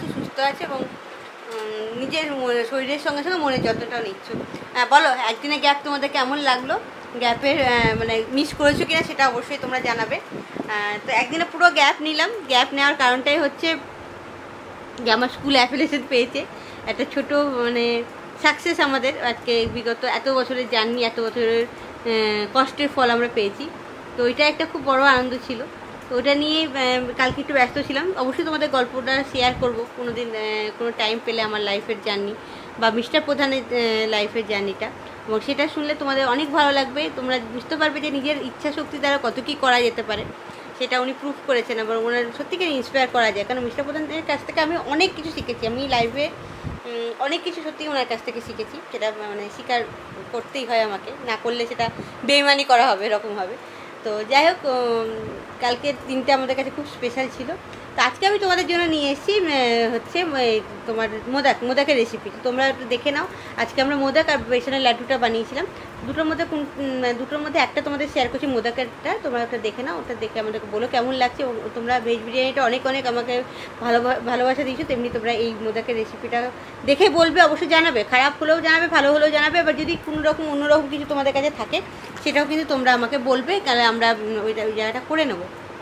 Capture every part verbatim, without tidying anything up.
সুস্থ আছে এবং নিজের শরীরের সঙ্গে সঙ্গে মনের যত্নটাও নিচ্ছ। হ্যাঁ বলো, একদিনে গ্যাপ তোমাদের কেমন লাগলো? গ্যাপের মানে মিস করেছো কিনা সেটা অবশ্যই তোমরা জানাবে। তো একদিনে পুরো গ্যাপ নিলাম। গ্যাপ নেওয়ার কারণটাই হচ্ছে যে আমার স্কুল অ্যাফিলিয়েশন পেয়েছে, একটা ছোট মানে সাকসেস আমাদের আজকে বিগত এত বছরের জার্নি, এত বছরের কষ্টের ফল আমরা পেয়েছি। তো ওইটা একটা খুব বড় আনন্দ ছিল। তো ওটা নিয়ে কালকে একটু ব্যস্ত ছিলাম। অবশ্যই তোমাদের গল্পটা শেয়ার করবো কোনো দিন, কোনো টাইম পেলে, আমার লাইফের জার্নি বা মিস্টার প্রধানের লাইফের জার্নিটা। এবং সেটা শুনলে তোমাদের অনেক ভালো লাগবে। তোমরা বুঝতে পারবে যে নিজের ইচ্ছা শক্তি দ্বারা কত কী করা যেতে পারে, সেটা উনি প্রুফ করেছেন এবং ওনার সত্যিকার ইন্সপায়ার করা যায়। কারণ মিস্টার প্রধানের কাছ থেকে আমি অনেক কিছু শিখেছি। আমি লাইফে অনেক কিছু সত্যি ওনার কাছ থেকে শিখেছি, সেটা মানে স্বীকার করতেই হয় আমাকে, না করলে সেটা বেইমানি করা হবে এরকম হবে। তো যাই হোক, কালকের দিনটা আমাদের কাছে খুব স্পেশাল ছিল। তো আজকে আমি তোমাদের জন্য নিয়ে এসেছি হচ্ছে তোমার মোদাক মোদাকের রেসিপি। তোমরা একটু দেখে নাও। আজকে আমরা মোদাক আর বেসনের লাড্ডুটা বানিয়েছিলাম। দুটোর মধ্যে কোন দুটোর মধ্যে একটা তোমাদের শেয়ার করছি, মোদাকেরটা। তোমরা ওটা দেখে নাও, ওটা দেখে আমাদেরকে বলো কেমন লাগছে। তোমরা ভেজ বিরিয়ানিটা অনেক অনেক আমাকে ভালো ভালোবাসা দিয়েছো, তেমনি তোমরা এই মোদাকের রেসিপিটা দেখে বলবে, অবশ্যই জানাবে। খারাপ হলেও জানাবে, ভালো হলেও জানাবে। আবার যদি কোনো রকম অন্যরকম কিছু তোমাদের কাছে থাকে সেটাও কিন্তু তোমরা আমাকে বলবে, তাহলে আমরা ওইটা ওই জায়গাটা করে নেবো,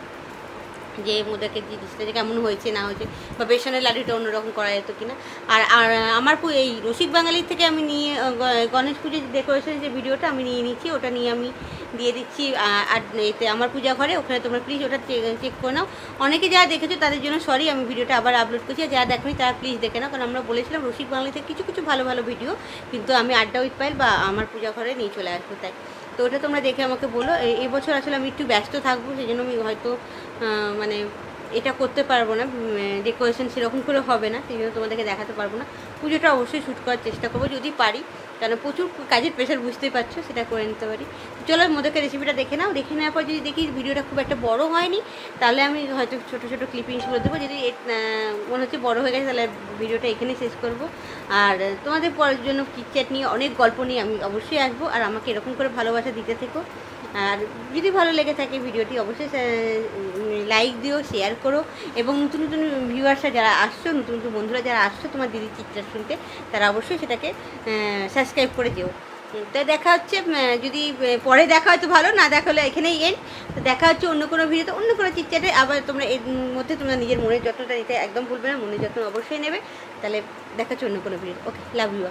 যে মোদাকের জিনিসটা যে কেমন হয়েছে না হয়েছে, বা বেসনের লাড্ডুটা অন্যরকম করা যেত কিনা। আর আর আমার এই রসিক বাঙালির থেকে আমি নিয়ে গণেশ পুজোর ডেকোরেশনের যে ভিডিওটা আমি নিয়ে নিচ্ছি, ওটা নিয়ে আমি দিয়ে দিচ্ছি আর এতে আমার পূজা ঘরে। ওখানে তোমরা প্লিজ ওটা চেক করে নাও। অনেকে যারা দেখেছো তাদের জন্য সরি, আমি ভিডিওটা আবার আপলোড করছি। যারা দেখোনি তারা প্লিজ দেখে নাও, কারণ আমরা বলেছিলাম রসিক বাঙালি থেকে কিছু কিছু ভালো ভালো ভিডিও কিন্তু আমি আড্ডা উইথ পায়েল বা আমার পূজা ঘরে নিয়ে চলে আসবো। তাই তো ওটা তোমরা দেখে আমাকে বলো। এই বছর আসলে আমি একটু ব্যস্ত থাকবো, সেই জন্য আমি হয়তো মানে এটা করতে পারবো না, ডেকোরেশন সেরকম করে হবে না, সেই জন্য তোমাদেরকে দেখাতে পারবো না। পুজোটা অবশ্যই শ্যুট করার চেষ্টা করবো যদি পারি, কারণ প্রচুর কাজের প্রেশার বুঝতেই পারছো, সেটা করে নিতে পারি। চলো মোদাকের রেসিপিটা দেখে নাও। দেখে নেওয়ার পর যদি দেখি ভিডিওটা খুব একটা বড় হয়নি, তাহলে আমি হয়তো ছোটো ছোটো ক্লিপিংসগুলো দেবো। যদি মনে হচ্ছে বড়ো হয়ে গেছে, তাহলে ভিডিওটা এখানেই শেষ করবো। আর তোমাদের পরের জন্য কিটচ্যাট নিয়ে অনেক গল্প নিয়ে আমি অবশ্যই আসবো। আর আমাকে এরকম করে ভালোবাসা দিতে থেকো। আর যদি ভালো লেগে থাকে ভিডিওটি অবশ্যই লাইক দিও, শেয়ার করো। এবং নতুন নতুন ভিউয়ার্সরা যারা আসছো, নতুন নতুন বন্ধুরা যারা আসছো তোমার দিদির চিৎকার শুনতে, তারা অবশ্যই সেটাকে সাবস্ক্রাইব করে দিও। তো দেখা হচ্ছে, যদি পরে দেখা হয়তো ভালো, না দেখা হলে এখানেই এন্ড। তো দেখা হচ্ছে অন্য কোনো ভিডিওতে, অন্য কোনো চিৎচাটে। আবার তোমরা এর মধ্যে তোমরা নিজের মনের যত্নটা নিতে একদম ভুলবে না, মনের যত্ন অবশ্যই নেবে। তাহলে দেখা হচ্ছে অন্য কোনো ভিডিও। Okay, love you.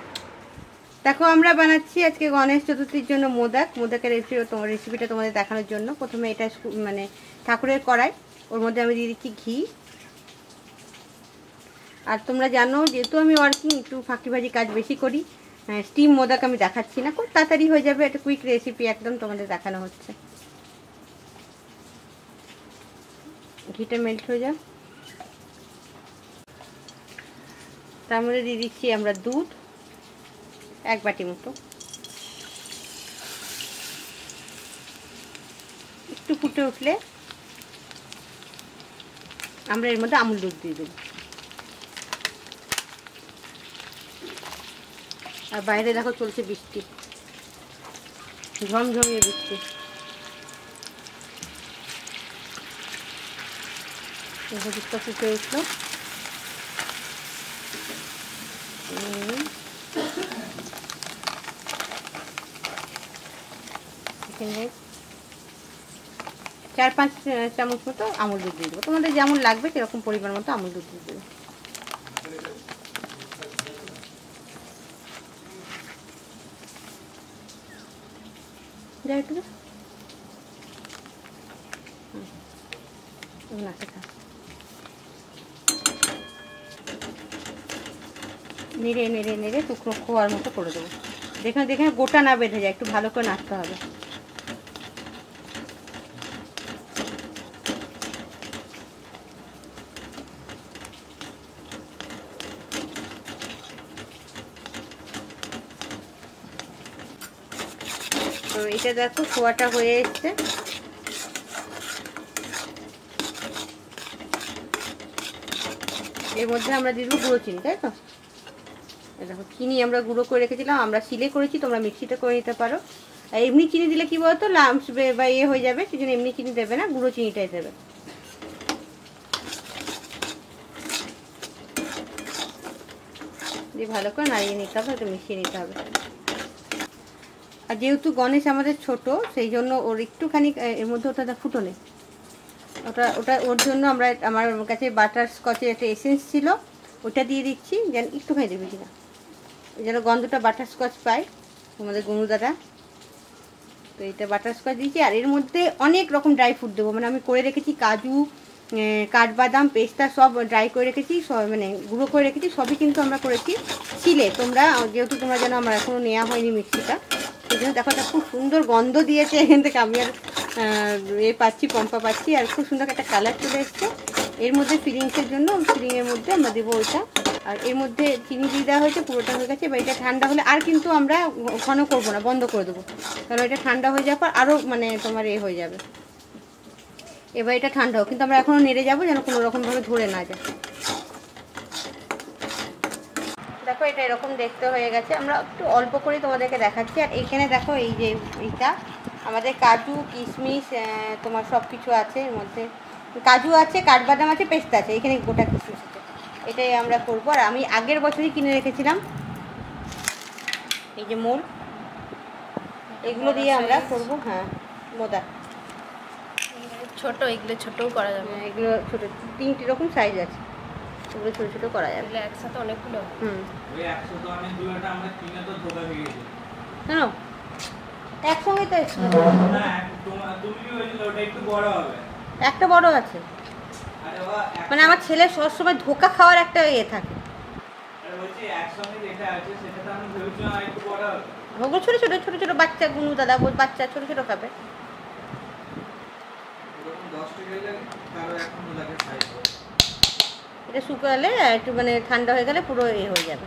দেখো আমরা বানাচ্ছি আজকে গণেশ চতুর্থীর জন্য মোদাক। মোদাকের রেসিপি তোমার রেসিপিটা তোমাদের দেখানোর জন্য প্রথমে এটা মানে ঠাকুরের কড়াই, ওর মধ্যে আমি দিয়ে দিচ্ছি ঘি। আর তোমরা জানো যেহেতু আমি ওয়ার্কিং, একটু ফাঁকিবাজি কাজ বেশি করি। স্টিম মোদাক আমি দেখাচ্ছি না, খুব তাড়াতাড়ি হয়ে যাবে, একটা কুইক রেসিপি একদম তোমাদের দেখানো হচ্ছে। ঘিটা মেল্ট হয়ে যাক, তার মধ্যে দিয়ে দিচ্ছি আমরা দুধ এক বাটি মতো। একটু ফুটে উঠলে আমরা এর মধ্যে আমুল দুধ দিয়ে দেবো। আর বাইরে দেখো চলছে বৃষ্টি, ঝমঝমিয়ে বৃষ্টি। দুধটা ফুটে উঠলো, চার পাঁচ চামচ মতো আমুল দুধ দিয়ে দেবো। তোমাদের যেমন লাগবে সেরকম পরিমাণ মতো আমুল দুধ দিয়ে দেবো। যাই একটু নেড়ে নেড়ে নেড়ে শুকনো খোয়ার মতো করে দেবো। দেখে দেখে গোটা না বেঁধে যায়, একটু ভালো করে নাড়তে হবে। তো এটা দেখো খোয়াটা হয়ে এসছে। এর মধ্যে আমরা দিয়ে দেবো গুঁড়ো চিনি, তাই তো? দেখো চিনি আমরা গুঁড়ো করে রেখেছিলাম, আমরা শিলে করেছি, তোমরা মিক্সিতে করে নিতে পারো। আর এমনি চিনি দিলে কি বলতো লাম্পস বা ইয়ে হয়ে যাবে, সেই জন্য এমনি চিনি দেবে না, গুঁড়ো চিনিটাই দেবে। দিয়ে ভালো করে নাড়িয়ে নিতে হবে, একটু মিশিয়ে নিতে হবে। আর যেহেতু গণেশ আমাদের ছোট, সেই জন্য ওর একটুখানি এর মধ্যে ওটা ফুটো নেই, ওটা ওটা ওর জন্য আমরা আমার কাছে বাটার স্কচের একটা এসেন্স ছিল, ওটা দিয়ে দিচ্ছি, যেন একটুখানি দেবে কিনা যেন গন্ধটা বাটার স্কচ পায় আমাদের গনুদাটা। তো এটা বাটার স্কচ দিয়েছি। আর এর মধ্যে অনেক রকম ড্রাই ফ্রুট দেবো, মানে আমি করে রেখেছি কাজু, কাঠবাদাম, পেস্তা সব ড্রাই করে রেখেছি, সব মানে গুঁড়ো করে রেখেছি, সবই কিন্তু আমরা করেছি ছিলে। তোমরা যেহেতু তোমরা যেন আমার এখনও নেওয়া হয়নি মিক্সিটা, সেই জন্য দেখো একটা খুব সুন্দর গন্ধ দিয়েছে এখান থেকে, আমি আর এ পাচ্ছি, পম্পা পাচ্ছি, আর খুব সুন্দর একটা কালার চলে এসছে। এর মধ্যে ফিলিংসের জন্য ফিলিংয়ের মধ্যে আমরা দেবো ওইটা। আর এর মধ্যে চিনি দিয়ে দেওয়া হয়েছে, পুরোটা হয়ে গেছে। এবার এটা ঠান্ডা হলে আর কিন্তু আমরা ঘন করবো না, বন্ধ করে দেবো, কারণ এটা ঠান্ডা হয়ে যাওয়ার পর আরও মানে তোমার এ হয়ে যাবে। এবার এটা ঠান্ডা হোক, কিন্তু আমরা এখনও নেড়ে যাবো যেন কোনো রকমভাবে ধরে না যায়। দেখো এটা এরকম দেখতে হয়ে গেছে, আমরা একটু অল্প করে তোমাদেরকে দেখাচ্ছি। আর এইখানে দেখো এই যে এইটা আমাদের কাজু, কিশমিশ, তোমার সব কিছু আছে এর মধ্যে, কাজু আছে, কাঠবাদাম আছে, পেস্তা আছে, এখানে গোটা কিশমিশ আছে। এটাই আমরা করবো। আর আমি আগের বছরই কিনে রেখেছিলাম এই যে মোল, এগুলো দিয়ে আমরা করবো। হ্যাঁ মোদা ছোট, এগুলো ছোটও করা যাবে, এগুলো ছোটো তিনটি রকম সাইজ আছে, এগুলো ছোটো ছোটো করা যাবে। এগুলো একসাথে অনেকগুলো। হুম ওই একসাথে অনেকগুলোটা আমরা কিনে তো ধোকা হয়ে গেছে। কেন একসঙ্গে তো এসেছিল না, তুমি বলছিল ওটা একটু বড় হবে, একটা বড় আছে। আরে বাবা, মানে আমার ছেলে সবসময় ধোকা খাওয়ার একটা ইয়ে থাকে। আরে বলছি একসঙ্গে যেটা আছে সেটা তো আমি ভেবেছিলাম একটু বড় হবে। ওগুলো ছোটো ছোটো ছোটো ছোটো বাচ্চা গুনু দাদা বল, বাচ্চা ছোটো ছোটো খাবে। এরকম দশটা গেলে কারো এখন লাগে সাইজ। এটা শুকালে একটু মানে ঠান্ডা হয়ে গেলে পুরো এ হয়ে যাবে।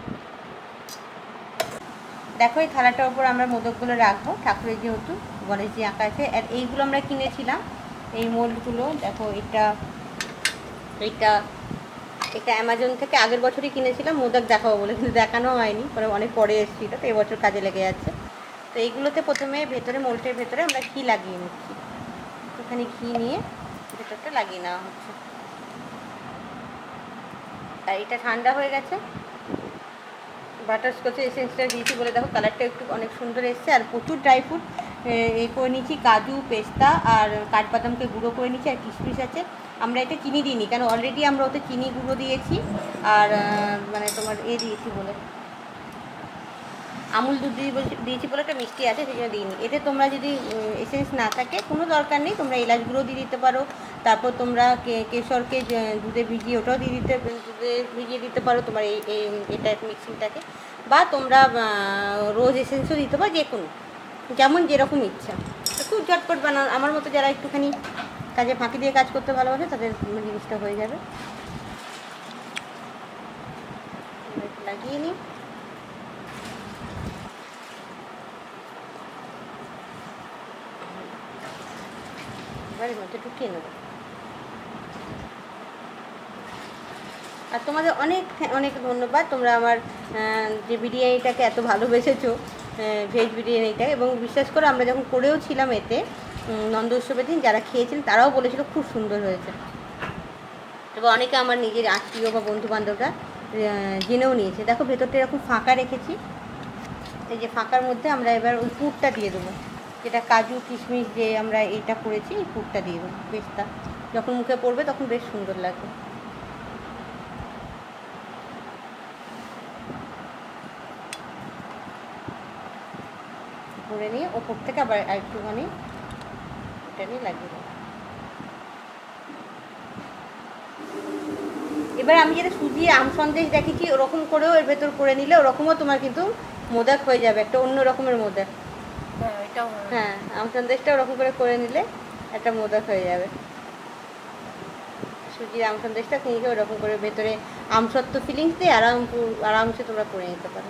দেখো এই থালাটার উপর আমরা মোদকগুলো রাখবো, ঠাকুরের যেহেতু গণেশজি আঁকা আছে। আর এইগুলো আমরা কিনেছিলাম, এই মোল্ডগুলো দেখো, এটা এইটা এটা অ্যামাজন থেকে আগের বছরই কিনেছিলাম মোদক দেখাবো বলে, কিন্তু দেখানো হয়নি, পরে অনেক পরে এসেছিল, তো এবছর কাজে লেগে যাচ্ছে। তো এইগুলোতে প্রথমে ভেতরে মোল্টের ভেতরে আমরা ঘি লাগিয়ে নিচ্ছি, ওখানে ঘি নিয়ে ভেতরটা লাগিয়ে নেওয়া হচ্ছে। আর এটা ঠান্ডা হয়ে গেছে, বাটারস্কচের এসেন্সটা দিয়েছি বলে দেখো কালারটা একটু অনেক সুন্দর এসছে। আর প্রচুর ড্রাই ফ্রুট এই করে নিচ্ছি, কাজু, পেস্তা আর কাঠবাদামকে গুঁড়ো করে নিচ্ছি, আর কিশমিশ আছে। আমরা এটা চিনি দিইনি, কেন অলরেডি আমরা ওতে চিনি গুঁড়ো দিয়েছি, আর মানে তোমার এ দিয়েছি বলে আমুল দুধ দিয়ে দিয়েছি বলে একটা মিষ্টি আছে, সেই জন্য দিইনি। এতে তোমরা যদি এসেন্স না থাকে কোনো দরকার নেই, তোমরা এলাচ গুঁড়ো দিয়ে দিতে পারো। তারপর তোমরা কেশরকে দুধে ভিজিয়ে ওটাও দিয়ে দিতে দুধে ভিজিয়ে দিতে পারো তোমার এই এটা মিক্সিংটাকে, বা তোমরা রোজ এসেন্সও দিতে পারো, যে কোনো যেমন যেরকম ইচ্ছা। খুব ঝটপট বানানো, আমার মতো যারা একটুখানি কাজে ফাঁকি দিয়ে কাজ করতে ভালোবাসে তাদের জিনিসটা হয়ে যাবে। লাগিয়ে নিই। এবারের মধ্যে ঢুকিয়ে নেব। আর তোমাদের অনেক অনেক ধন্যবাদ, তোমরা আমার যে বিরিয়ানিটাকে এত ভালোবেসেছো, ভেজ বিরিয়ানিটা। এবং বিশ্বাস করে আমরা যখন করেও ছিলাম এতে নন্দ উৎসবের দিন, যারা খেয়েছিলেন তারাও বলেছিল খুব সুন্দর হয়েছে। এবং অনেকে আমার নিজের আত্মীয় বা বন্ধু বান্ধবরা জেনেও নিয়েছে। দেখো ভেতরটা এরকম ফাঁকা রেখেছি, এই যে ফাঁকার মধ্যে আমরা এবার ওই পুরটা দিয়ে দেবো, যেটা কাজু কিশমিশ যে আমরা এটা করেছি, এই পুরটা দিয়ে দেবো। পেস্তা যখন মুখে পড়বে তখন বেশ সুন্দর লাগবে। করে নিয়ে ওপর থেকে আবার একটুখানি এটা নিয়ে লাগিয়ে দেবো। এবার আমি যেটা সুজি আম সন্দেশ দেখেছি ওরকম করেও এর ভেতর করে নিলে ওরকমও তোমার কিন্তু মোদক হয়ে যাবে, একটা অন্য রকমের মোদক। হ্যাঁ এটাও, হ্যাঁ আম সন্দেশটা ওরকম করে করে নিলে একটা মোদক হয়ে যাবে। সুজির আম সন্দেশটা কিনে ওরকম করে ভেতরে আমসত্ব ফিলিংস দিয়ে আরাম আরামসে তোমরা করে নিতে পারো।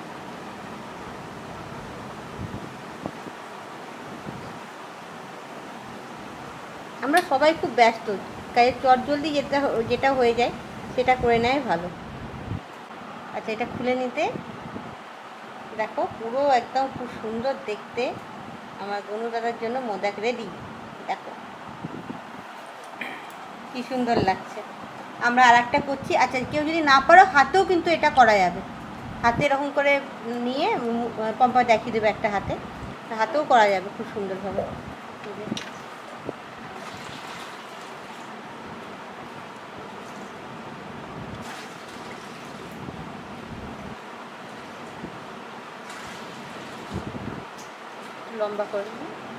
আমরা সবাই খুব ব্যস্ত, কাজে চট জলদি যেটা যেটা হয়ে যায় সেটা করে নেয় ভালো। আচ্ছা এটা খুলে নিতে দেখো পুরো একদম খুব সুন্দর দেখতে আমার গনু দাদার জন্য মোদক রেডি। দেখো কি সুন্দর লাগছে। আমরা আর একটা করছি। আচ্ছা কেউ যদি না পারো হাতেও কিন্তু এটা করা যাবে, হাতে এরকম করে নিয়ে পম্পা দেখিয়ে দেবে একটা হাতে, হাতেও করা যাবে খুব সুন্দরভাবে। লম্বা করে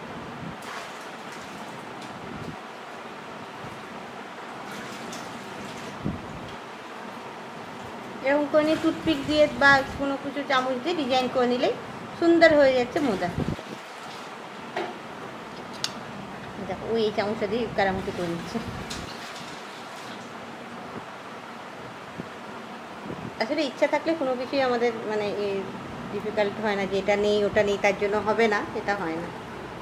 এরকম করে নিয়ে টুথপিক দিয়ে বা কোনো কিছু চামচ দিয়ে ডিজাইন করে নিলেই সুন্দর হয়ে যাচ্ছে মোদা। দেখো ওই এই চামচটা দিয়ে কারামতি করে নিচ্ছে। আসলে ইচ্ছা থাকলে কোনো কিছুই আমাদের মানে ডিফিকাল্ট হয় না, যে এটা নেই ওটা নেই তার জন্য হবে না, এটা হয় না।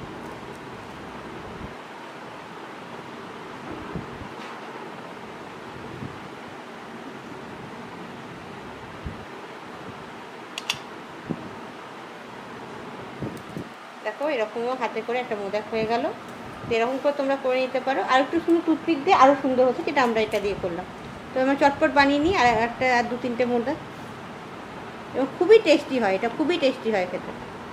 দেখো এরকমও হাতে করে একটা মোদক হয়ে গেল। তো এরকম করে তোমরা করে নিতে পারো। আর একটু সুন্দর টুথপিক দিয়ে আরও সুন্দর হচ্ছে, যেটা আমরা এটা দিয়ে করলাম। তো আমরা চটপট বানিয়ে নিই আর একটা আর দু তিনটে মোদক। এবং খুবই টেস্টি হয়, এটা খুবই টেস্টি হয় খেতে।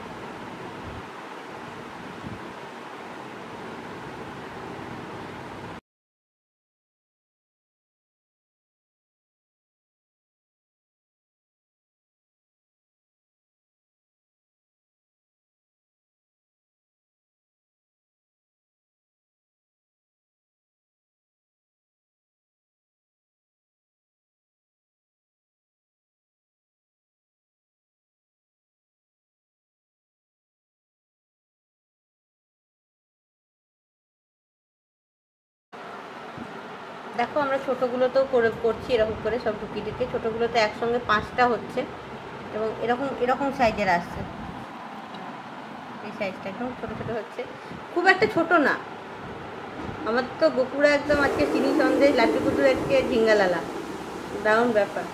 দেখো আমরা ছোটোগুলোতেও করে করছি এরকম করে সব ঢুকিয়ে ঢুকিয়ে। ছোটোগুলোতে একসঙ্গে পাঁচটা হচ্ছে এবং এরকম এরকম সাইজের আসছে। এই সাইজটা একদম ছোটো ছোটো হচ্ছে, খুব একটা ছোট না। আমার তো গোপুরা একদম আজকে চিনি সন্দেশ, লাড্ডু কুটু আজকে ঝিঙ্গালালা, দারুণ ব্যাপার।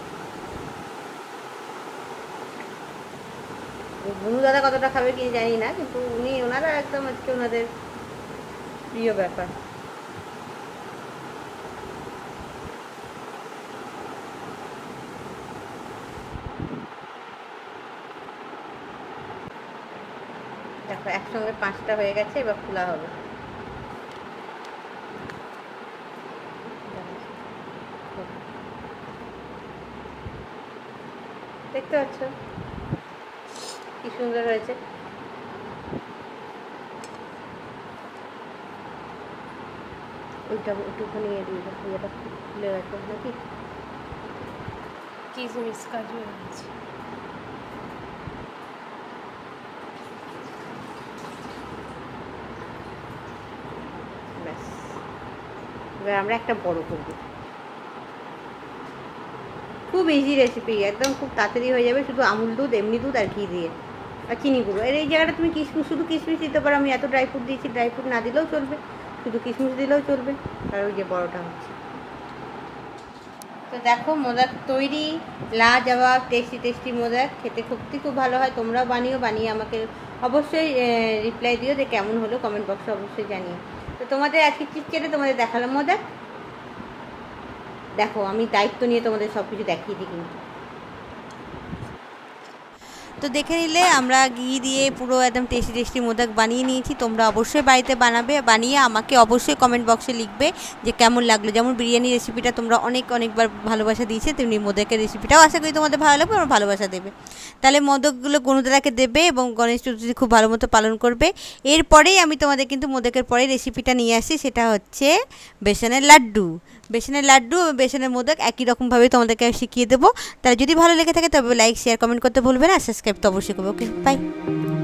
বুনু দাদা কতটা খাবে কি জানি না, কিন্তু উনি ওনারা একদম আজকে ওনাদের প্রিয় ব্যাপার। দেখো একসঙ্গে পাঁচটা হয়ে গেছে, এবার খোলা হবে। দেখতে পাচ্ছ কি সুন্দর হয়েছে। ওইটা একটুখানি ইয়েটা খুলে রাখো নাকি, কিশমিশ কাজু হয়ে গেছে। ব্যাস এবার আমরা একটা বড় করবো। খুব ইজি রেসিপি, একদম খুব তাড়াতাড়ি হয়ে যাবে। শুধু আমুল দুধ, এমনি দুধ আর ঘি দিয়ে আর চিনি গুঁড়ো। এর এই জায়গাটা তুমি কিশমিশ, শুধু কিশমিশ দিতে পারো। আমি এত ড্রাই ফ্রুট দিয়েছি, ড্রাই ফ্রুট না দিলেও চলবে, শুধু কিশমিশ দিলেও চলবে। আর ওই যে বড়টা হচ্ছে। তো দেখো মোদক তৈরি, লাজবাব টেস্টি টেস্টি মোদক, খেতে সত্যি খুব ভালো হয়। তোমরাও বানিও, বানিয়ে আমাকে অবশ্যই রিপ্লাই দিও যে কেমন হলো, কমেন্ট বক্সে অবশ্যই জানিও। তো তোমাদের আজকে চিটচেটে তোমাদের দেখালাম মোদক। দেখো আমি দায়িত্ব নিয়ে তোমাদের সব কিছু দেখিয়ে দিই কিন্তু। তো দেখে নিলে আমরা ঘি দিয়ে পুরো একদম টেস্টি টেস্টি মোদক বানিয়ে নিয়েছি। তোমরা অবশ্যই বাড়িতে বানাবে, বানিয়ে আমাকে অবশ্যই কমেন্ট বক্সে লিখবে যে কেমন লাগলো। যেমন বিরিয়ানি রেসিপিটা তোমরা অনেক অনেকবার ভালোবাসা দিয়েছে, তেমনি মোদকের রেসিপিটাও আশা করি তোমাদের ভালো লাগবে, আমার ভালোবাসা দেবে। তাহলে মোদকগুলো গণুদাদাকে দেবে এবং গণেশ চতুর্থী খুব ভালো মতো পালন করবে। এরপরেই আমি তোমাদের কিন্তু মোদকের পরে রেসিপিটা নিয়ে আসি, সেটা হচ্ছে বেসনের লাড্ডু। বেসনের লাড্ডু এবং বেসনের মোদক একই রকমভাবে তোমাদেরকে শিখিয়ে দেবো। তাহলে যদি ভালো লেগে থাকে তবে লাইক শেয়ার কমেন্ট করতে ভুলবে না, সাবস্ক্রাইব তো অবশ্যই করবে। Okay by.